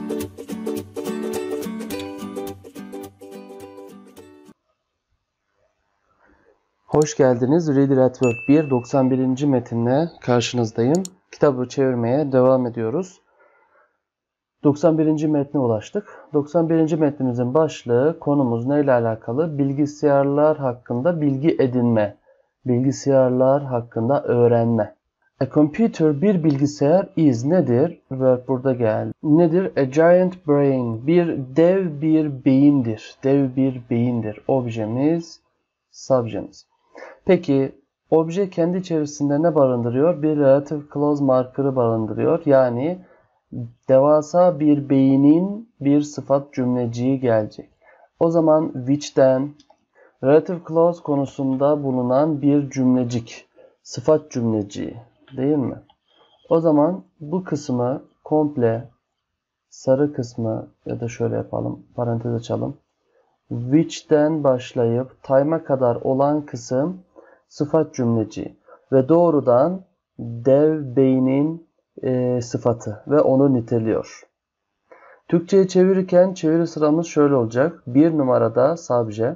Hoş geldiniz. Reader at Work 1 91. metinle karşınızdayım. Kitabı çevirmeye devam ediyoruz. 91. metne ulaştık. 91. metnimizin başlığı, konumuz neyle alakalı? Bilgisayarlar hakkında bilgi edinme. Bilgisayarlar hakkında öğrenme. A computer, bir bilgisayar, is nedir? Verb burada geldi. Nedir? A giant brain, dev bir beyindir. Dev bir beyindir. Objemiz, subjemiz. Peki, obje kendi içerisinde ne barındırıyor? Bir relative clause marker'ı barındırıyor. Yani devasa bir beynin bir sıfat cümleciği gelecek. O zaman which'ten relative clause konusunda bulunan bir cümlecik, sıfat cümleciği değil mi? O zaman bu kısmı komple, sarı kısmı ya da şöyle yapalım, parantez açalım. Which'ten başlayıp time'a kadar olan kısım sıfat cümleci ve doğrudan dev beynin sıfatı ve onu niteliyor. Türkçe'ye çevirirken çeviri sıramız şöyle olacak. 1 numarada subje,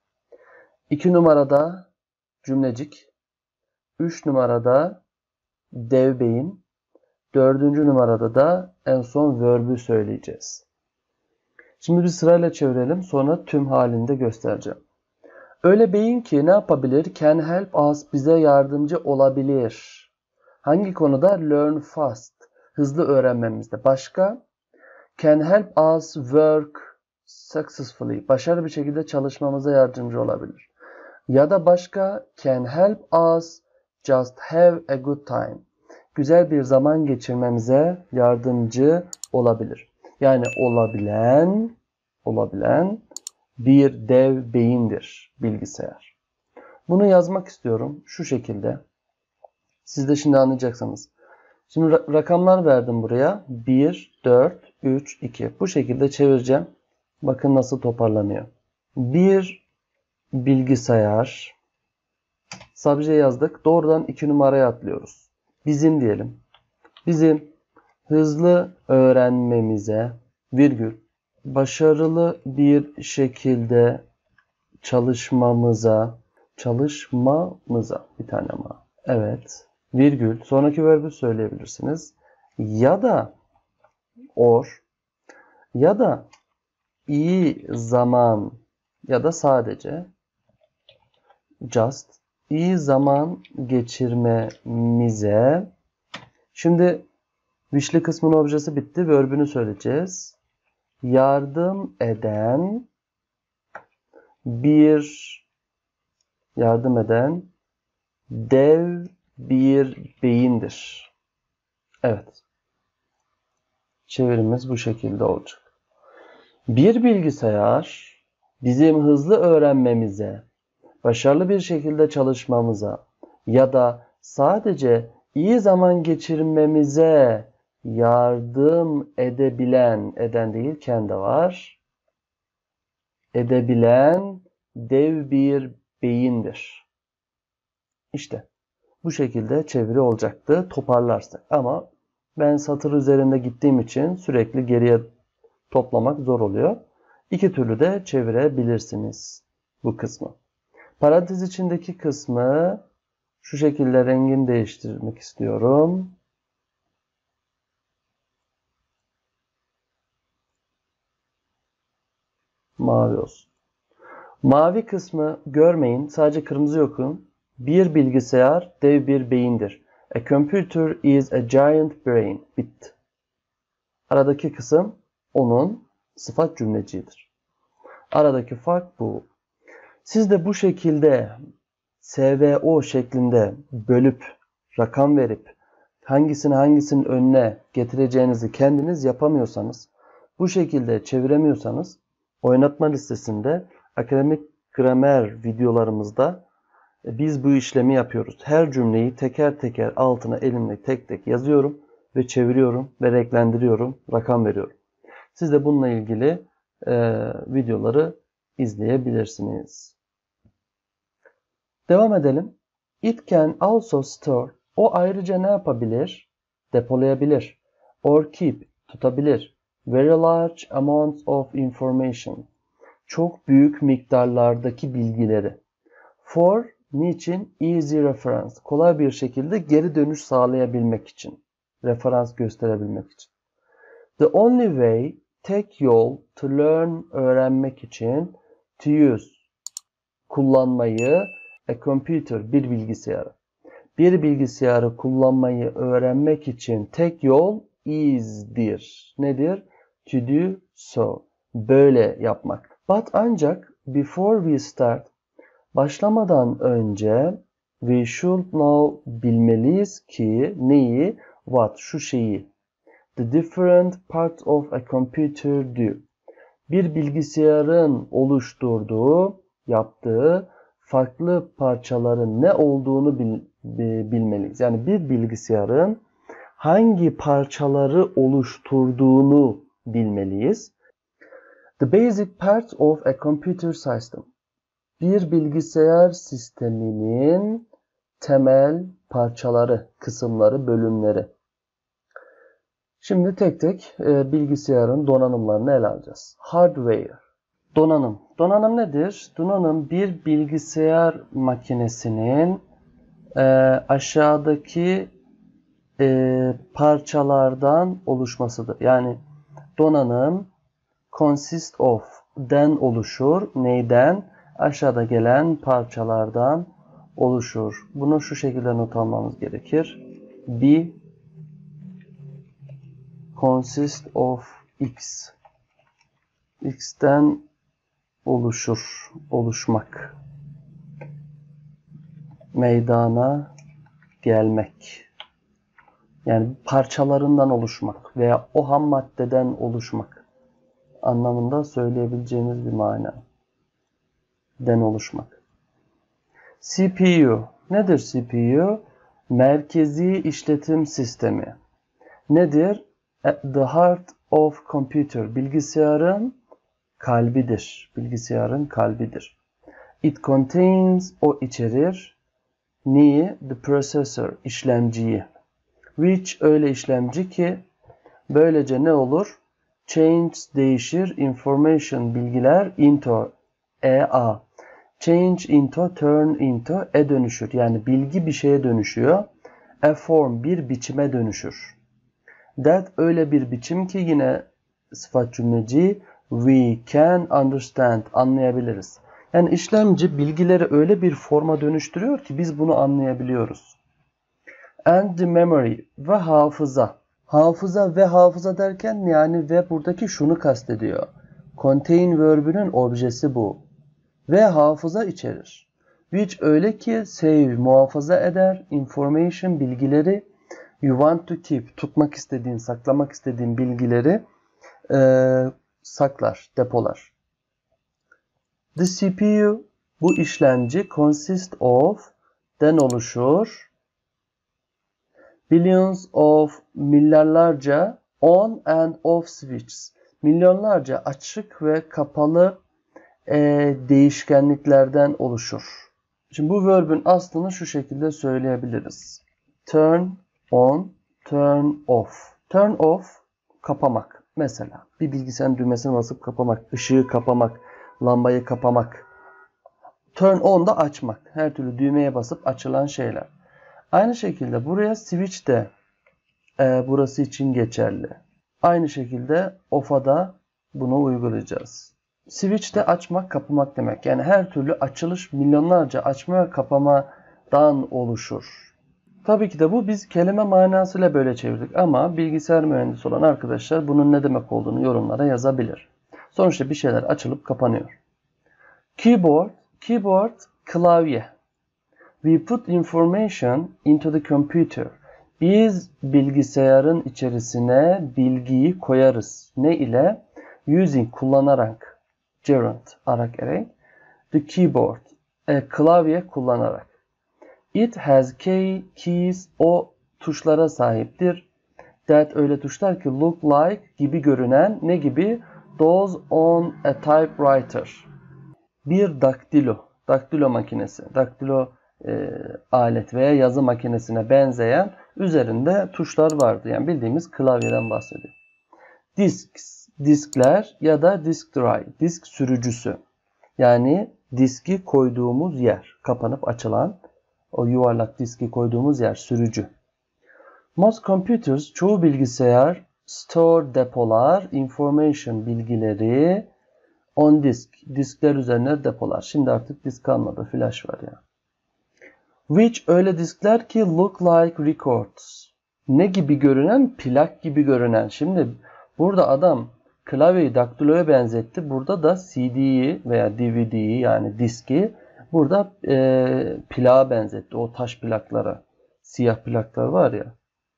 2 numarada cümlecik, 3 numarada dev beyin, 4. numarada da en son verb'ü söyleyeceğiz. Şimdi bir sırayla çevirelim, sonra tüm halinde göstereceğim. Öyle beyin ki ne yapabilir? Can help us, bize yardımcı olabilir. Hangi konuda? Learn fast, hızlı öğrenmemizde. Başka? Can help us work successfully, başarılı bir şekilde çalışmamıza yardımcı olabilir. Ya da başka? Can help us just have a good time, güzel bir zaman geçirmemize yardımcı olabilir. Yani olabilen bir dev beyindir bilgisayar. Bunu yazmak istiyorum şu şekilde. Siz de şimdi anlayacaksınız. Şimdi rakamlar verdim buraya. 1, 4, 3, 2. Bu şekilde çevireceğim. Bakın nasıl toparlanıyor. Bir bilgisayar. Subject yazdık. Doğrudan 2 numaraya atlıyoruz. Bizim diyelim. Bizim hızlı öğrenmemize virgül başarılı bir şekilde çalışmamıza bir tane ama. Evet. Virgül. Sonraki verbü söyleyebilirsiniz. Ya da or ya da iyi zaman ya da sadece just iyi zaman geçirmemize. Şimdi wish'li kısmın objesi bitti. Verbünü söyleyeceğiz. Yardım eden dev bir beyindir. Evet. Çevirimiz bu şekilde olacak. Bir bilgisayar bizim hızlı öğrenmemize, başarılı bir şekilde çalışmamıza ya da sadece iyi zaman geçirmemize yardım edebilen, eden değil kendi var, edebilen dev bir beyindir. İşte bu şekilde çeviri olacaktı toparlarsak. Ama ben satır üzerinde gittiğim için sürekli geriye toplamak zor oluyor. İki türlü de çevirebilirsiniz bu kısmı. Parantez içindeki kısmı şu şekilde rengini değiştirmek istiyorum. Mavi olsun. Mavi kısmı görmeyin. Sadece kırmızı okuyun. Bir bilgisayar dev bir beyindir. A computer is a giant brain. Bitti. Aradaki kısım onun sıfat cümleciğidir. Aradaki fark bu. Siz de bu şekilde SVO şeklinde bölüp, rakam verip, hangisinin önüne getireceğinizi kendiniz yapamıyorsanız, bu şekilde çeviremiyorsanız, oynatma listesinde akademik gramer videolarımızda biz bu işlemi yapıyoruz. Her cümleyi teker teker altına elimle tek tek yazıyorum ve çeviriyorum ve renklendiriyorum, rakam veriyorum. Siz de bununla ilgili videoları izleyebilirsiniz. Devam edelim. It can also store. O ayrıca ne yapabilir? Depolayabilir. Or keep. Tutabilir. Very large amounts of information. Çok büyük miktarlardaki bilgileri. For, niçin? Easy reference. Kolay bir şekilde geri dönüş sağlayabilmek için. Referans gösterebilmek için. The only way, tek yol, to learn, öğrenmek için, to use, kullanmayı, a computer, bir bilgisayarı. Bir bilgisayarı kullanmayı öğrenmek için tek yol is'dir. Nedir? To do so. Böyle yapmak. But ancak before we start, başlamadan önce we should know, bilmeliyiz ki neyi? What, şu şeyi. The different parts of a computer do. Bir bilgisayarın oluşturduğu, yaptığı farklı parçaların ne olduğunu bilmeliyiz. Yani bir bilgisayarın hangi parçaları oluşturduğunu bilmeliyiz. The basic parts of a computer system. Bir bilgisayar sisteminin temel parçaları, kısımları, bölümleri. Şimdi tek tek bilgisayarın donanımlarını ele alacağız. Hardware. Donanım. Donanım nedir? Donanım bir bilgisayar makinesinin aşağıdaki parçalardan oluşmasıdır. Yani donanım consist of, den oluşur. Neyden? Aşağıda gelen parçalardan oluşur. Bunu şu şekilde not almamız gerekir. B consist of X. X'ten oluşur, oluşmak. Meydana gelmek. Yani parçalarından oluşmak veya o ham maddeden oluşmak anlamında söyleyebileceğimiz bir mana. Den oluşmak. CPU. Nedir CPU? Merkezi işletim sistemi. Nedir? At the heart of computer. Bilgisayarın kalbidir. Bilgisayarın kalbidir. It contains, o içerir. Neyi? The processor, işlemciyi. Which, öyle işlemci ki böylece ne olur? Change, değişir. Information, bilgiler. Into, a. Change into, turn into, dönüşür. Yani bilgi bir şeye dönüşüyor. A form, bir biçime dönüşür. That, öyle bir biçim ki yine sıfat cümleci, we can understand, anlayabiliriz. Yani işlemci bilgileri öyle bir forma dönüştürüyor ki biz bunu anlayabiliyoruz. And the memory, ve hafıza. Hafıza ve hafıza derken yani ve buradaki şunu kastediyor. Contain verb'ünün objesi bu. Ve hafıza içerir. Which, öyle ki save, muhafaza eder, information, bilgileri, you want to keep, tutmak istediğin, saklamak istediğin bilgileri saklar, depolar. The CPU, bu işlemci, consist of, den oluşur. Billions of, milyarlarca, on and off switches, milyonlarca açık ve kapalı değişkenliklerden oluşur. Şimdi bu verb'ün aslını şu şekilde söyleyebiliriz. Turn on, turn off. Turn off, kapamak. Mesela bir bilgisayarın düğmesine basıp kapamak, ışığı kapamak, lambayı kapamak. Turn on da açmak. Her türlü düğmeye basıp açılan şeyler. Aynı şekilde buraya switch de burası için geçerli. Aynı şekilde off'a da bunu uygulayacağız. Switch de açmak, kapamak demek. Yani her türlü açılış milyonlarca açma ve kapamadan oluşur. Tabii ki de bu biz kelime manasıyla böyle çevirdik ama bilgisayar mühendisi olan arkadaşlar bunun ne demek olduğunu yorumlara yazabilir. Sonuçta bir şeyler açılıp kapanıyor. Keyboard, keyboard klavye. We put information into the computer. Biz bilgisayarın içerisine bilgiyi koyarız. Ne ile? Using, kullanarak. Gerund, arakarak. The keyboard, klavye kullanarak. It has keys, o tuşlara sahiptir. That, öyle tuşlar ki look like, gibi görünen, ne gibi? Those on a typewriter. Bir daktilo makinesi, daktilo alet veya yazı makinesine benzeyen üzerinde tuşlar vardı. Yani bildiğimiz klavyeden bahsediyor. diskler ya da disk drive, disk sürücüsü. Yani diski koyduğumuz yer, kapanıp açılan o yuvarlak diski koyduğumuz yer, sürücü. Most computers, çoğu bilgisayar, store, depolar, information, bilgileri on disk, diskler üzerine depolar. Şimdi artık disk kalmadı, flash var ya. Which, öyle diskler ki look like records. Ne gibi görünen? Plak gibi görünen. Şimdi burada adam klavyeyi daktiloya benzetti. Burada da CD'yi veya DVD'yi yani diski burada plağa benzetti. O taş plaklara, siyah plaklar var ya.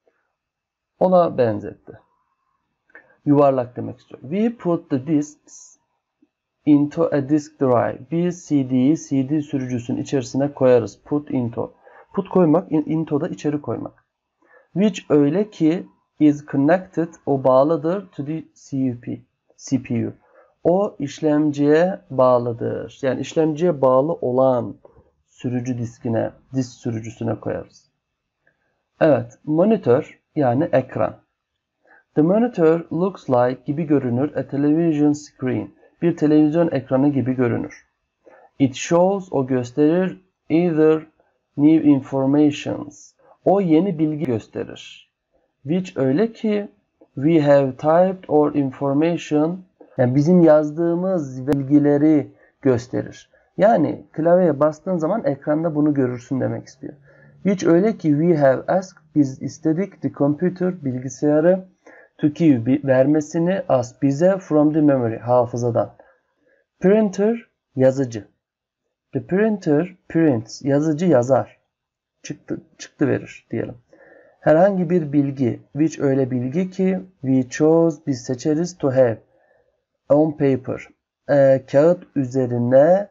Ona benzetti. Yuvarlak demek istiyor. We put the disks into a disk drive. Biz CD'yi CD sürücüsünün içerisine koyarız. Put into. Put koymak, into da içeri koymak. Which, öyle ki is connected, o bağlıdır to the CPU. O işlemciye bağlıdır. Yani işlemciye bağlı olan sürücü diskine, disk sürücüsüne koyarız. Evet, monitor yani ekran. The monitor looks like, gibi görünür, a television screen. Bir televizyon ekranı gibi görünür. It shows, o gösterir, either new informations, o yeni bilgi gösterir. Which, öyle ki we have typed or information, yani bizim yazdığımız bilgileri gösterir. Yani klavyeye bastığın zaman ekranda bunu görürsün demek istiyor. Which, öyle ki we have asked, biz istedik, the computer, bilgisayarı, to give, vermesini, us, bize, from the memory, hafızadan. Printer, yazıcı. The printer prints, yazıcı yazar. Çıktı verir diyelim. Herhangi bir bilgi, which, öyle bilgi ki we chose, biz seçeriz, to have, on paper, kağıt üzerine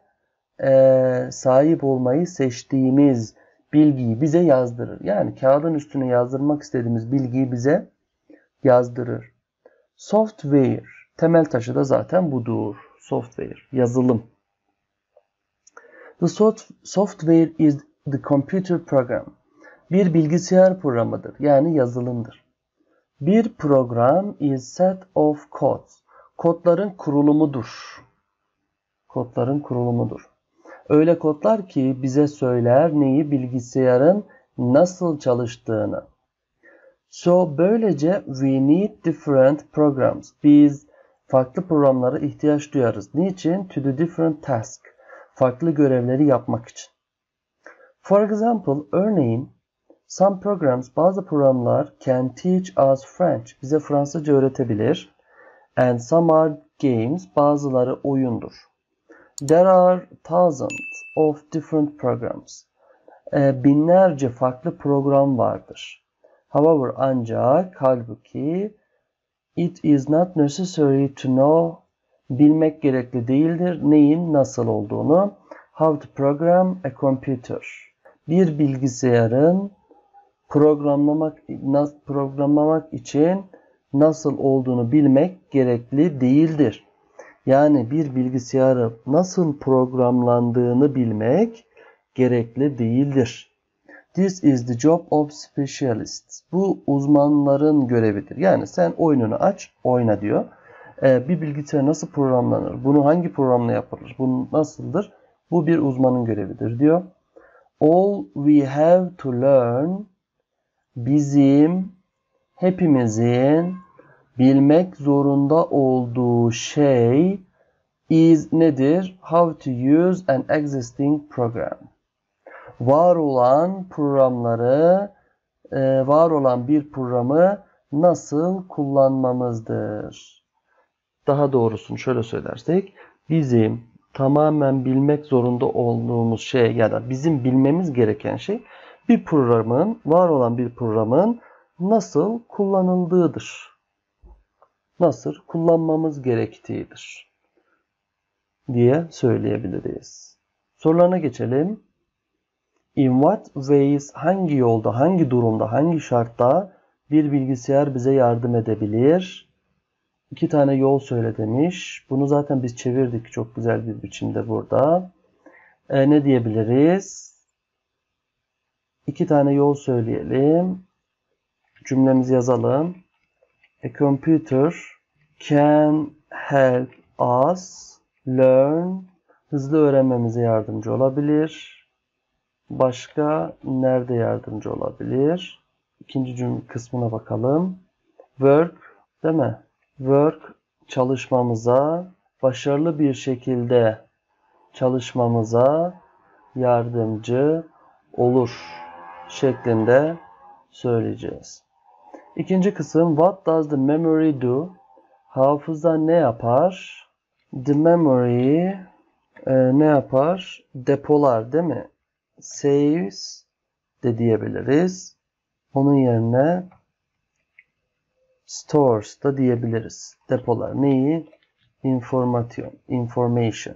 sahip olmayı seçtiğimiz bilgiyi bize yazdırır. Yani kağıdın üstüne yazdırmak istediğimiz bilgiyi bize yazdırır. Software, temel taşı da zaten budur. Software, yazılım. The software is the computer program. Bir bilgisayar programıdır. Yani yazılımdır. Bir program is set of codes. Kodların kurulumudur. Kodların kurulumudur. Öyle kodlar ki bize söyler neyi, bilgisayarın nasıl çalıştığını. So, böylece we need different programs. Biz farklı programlara ihtiyaç duyarız. Niçin? To the different task. Farklı görevleri yapmak için. For example, örneğin, some programs, bazı programlar can teach us French. Bize Fransızca öğretebilir. And some are games. Bazıları oyundur. There are thousands of different programs. Binlerce farklı program vardır. However, ancak, halbuki, it is not necessary to know, bilmek gerekli değildir. Neyin nasıl olduğunu. How to program a computer. Bir bilgisayarın programlamak için nasıl olduğunu bilmek gerekli değildir. Yani bir bilgisayarı nasıl programlandığını bilmek gerekli değildir. This is the job of specialists. Bu uzmanların görevidir. Yani sen oyununu aç, oyna diyor. Bir bilgisayar nasıl programlanır? Bunu hangi programla yapılır? Bu nasıldır? Bu bir uzmanın görevidir diyor. All we have to learn, bizim, hepimizin bilmek zorunda olduğu şey is nedir? How to use an existing program. Var olan bir programı nasıl kullanmamızdır? Daha doğrusunu şöyle söylersek, bizim tamamen bilmek zorunda olduğumuz şey ya da bizim bilmemiz gereken şey var olan bir programın nasıl kullanıldığıdır. Nasıl kullanmamız gerektiğidir diye söyleyebiliriz. Sorularına geçelim. In what ways, hangi yolda, hangi durumda, hangi şartta bir bilgisayar bize yardım edebilir? 2 tane yol söyle demiş. Bunu zaten biz çevirdik çok güzel bir biçimde burada. Ne diyebiliriz? 2 tane yol söyleyelim. Cümlemizi yazalım. A computer can help us learn. Hızlı öğrenmemize yardımcı olabilir. Başka nerede yardımcı olabilir? İkinci cümle kısmına bakalım. Work, değil mi? Work çalışmamıza, başarılı bir şekilde çalışmamıza yardımcı olur şeklinde söyleyeceğiz. İkinci kısım what does the memory do? Hafıza ne yapar? The memory ne yapar? Depolar, değil mi? Saves de diyebiliriz. Onun yerine stores da diyebiliriz. Depolar neyi? Information.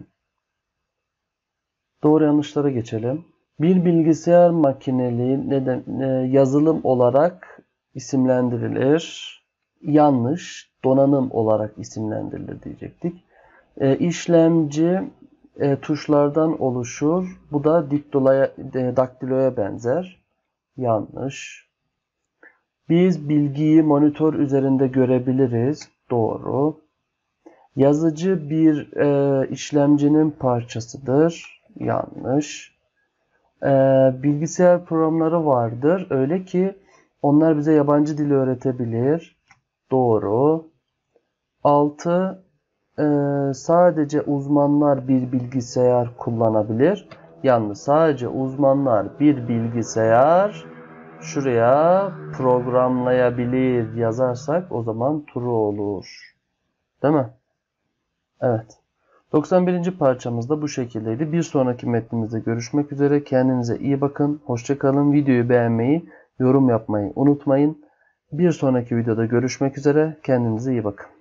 Doğru yanlışlara geçelim. Bir bilgisayar makineli yazılım olarak isimlendirilir. Yanlış. Donanım olarak isimlendirilir diyecektik. İşlemci tuşlardan oluşur. Bu da daktiloya benzer. Yanlış. Biz bilgiyi monitör üzerinde görebiliriz. Doğru. Yazıcı bir işlemcinin parçasıdır. Yanlış. Bilgisayar programları vardır. Öyle ki onlar bize yabancı dil öğretebilir. Doğru. 6. Sadece uzmanlar bir bilgisayar kullanabilir. Yalnız sadece uzmanlar bir bilgisayar şuraya programlayabilir yazarsak o zaman true olur. Değil mi? Evet. 91. parçamız da bu şekildeydi. Bir sonraki metnimizde görüşmek üzere. Kendinize iyi bakın. Hoşça kalın. Videoyu beğenmeyi, yorum yapmayı unutmayın. Bir sonraki videoda görüşmek üzere. Kendinize iyi bakın.